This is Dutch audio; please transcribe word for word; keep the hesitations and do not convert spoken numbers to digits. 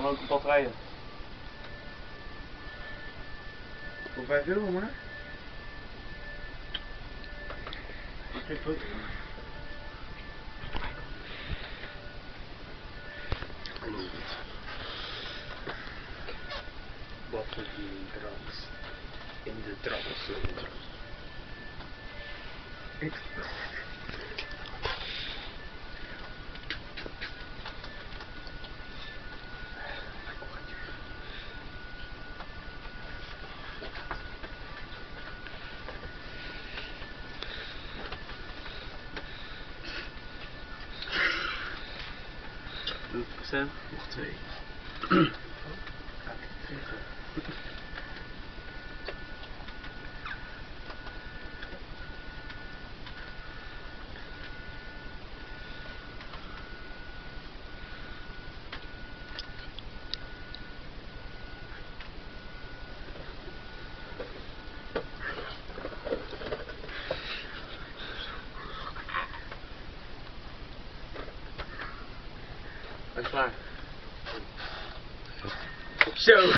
gewoon kapot rijden. Voor vijf euro maar? Ik heb foto. Wat voor die trans? In de trans. Ik. Hoeveel procent? Nog twee. Ben klaar. Zo.